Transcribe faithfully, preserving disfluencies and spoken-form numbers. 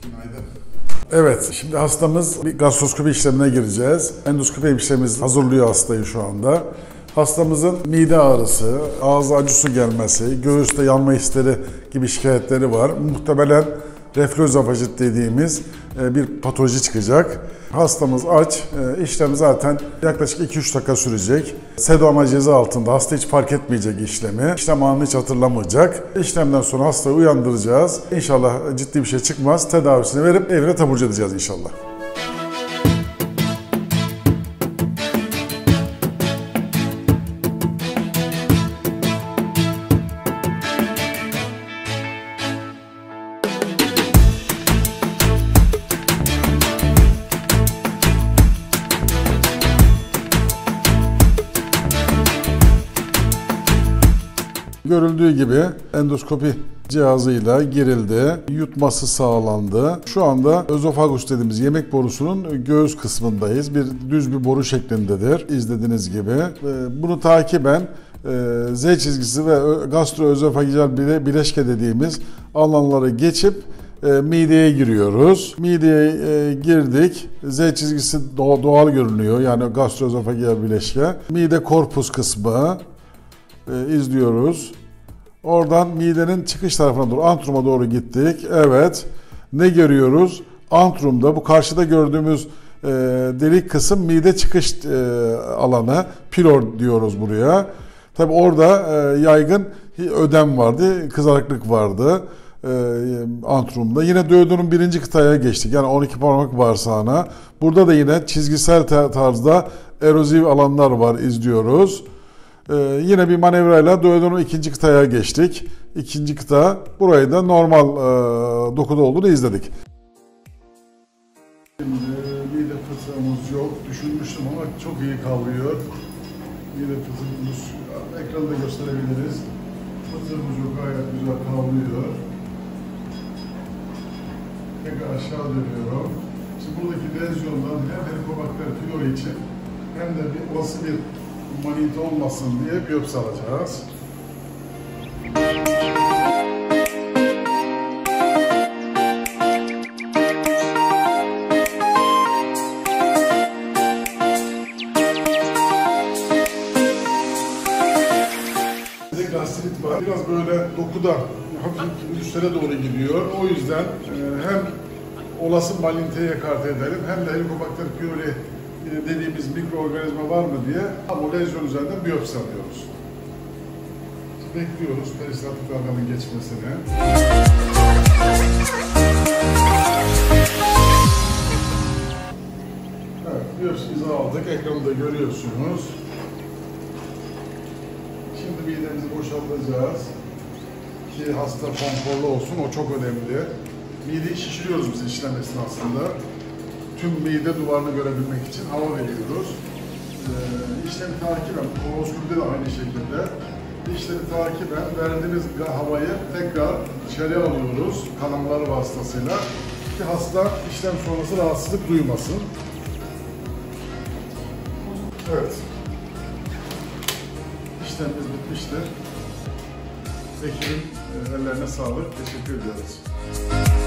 Günaydın. Evet, şimdi hastamız bir gastroskopi işlemine gireceğiz. Endoskopi hemşiremiz hazırlıyor hastayı şu anda. Hastamızın mide ağrısı, ağızda acı su gelmesi, göğüste yanma hisleri gibi şikayetleri var. Muhtemelen reflüözofajit dediğimiz bir patoloji çıkacak. Hastamız aç, işlem zaten yaklaşık iki üç dakika sürecek. Sedo amacezi altında, hasta hiç fark etmeyecek işlemi. İşlem anını hiç hatırlamayacak. İşlemden sonra hastayı uyandıracağız. İnşallah ciddi bir şey çıkmaz. Tedavisini verip evine taburcu edeceğiz inşallah. Görüldüğü gibi endoskopi cihazıyla girildi, yutması sağlandı. Şu anda özofagus dediğimiz yemek borusunun göğüs kısmındayız. Bir düz bir boru şeklindedir izlediğiniz gibi. Bunu takiben Z çizgisi ve gastroözofagijal bileşke dediğimiz alanları geçip mideye giriyoruz. Mideye girdik. Z çizgisi doğal görünüyor, yani gastroözofagijal bileşke. Mide korpus kısmı izliyoruz. Oradan midenin çıkış tarafına doğru, antruma doğru gittik. Evet. Ne görüyoruz? Antrumda, bu karşıda gördüğümüz e, delik kısım mide çıkış e, alanı. Pilor diyoruz buraya. Tabi orada e, yaygın ödem vardı, kızarıklık vardı e, antrumda. Yine duodenum birinci kıtaya geçtik. Yani on iki parmak bağırsağına. Burada da yine çizgisel tarzda erozif alanlar var, izliyoruz. Ee, yine bir manevrayla duodenum ikinci kıtaya geçtik. İkinci kıta, burayı da normal e, dokuda olduğunu izledik. Şimdi mide fıtığımız yok. Düşünmüştüm ama çok iyi kavruyor. Mide fıtığımız, ekranda gösterebiliriz. Fıtığımız yok, gayet güzel kavruyor. Tekrar aşağı dönüyorum. Şimdi buradaki lezyondan hem Helicobacter pylori için hem de bir olası bir manite olmasın diye biyopsi alacağız. Bir de gastrit var. Biraz böyle dokuda hafif üstlere doğru gidiyor. O yüzden hem olası maliniteyi ekarte edelim hem de Helicobacter pylori dediğimiz mikroorganizma var mı diye ama lezyon üzerinden biyopsi alıyoruz. Bekliyoruz peristatik organın geçmesini. Evet, biyopsimizi aldık. Ekranda görüyorsunuz. Şimdi midemizi boşaltacağız ki hasta konforlu olsun. O çok önemli. Mideyi şişiriyoruz biz işlem esnasında. Tüm mide duvarını görebilmek için hava veriyoruz. Ee, işlemi takiben, kolonoskopide de aynı şekilde. İşlemi takiben verdiğimiz havayı tekrar içeri alıyoruz kanallar vasıtasıyla ki hasta işlem sonrası rahatsızlık duymasın. Evet. İşlemimiz bitmiştir. Ekibin ellerine sağlık. Teşekkür ediyoruz.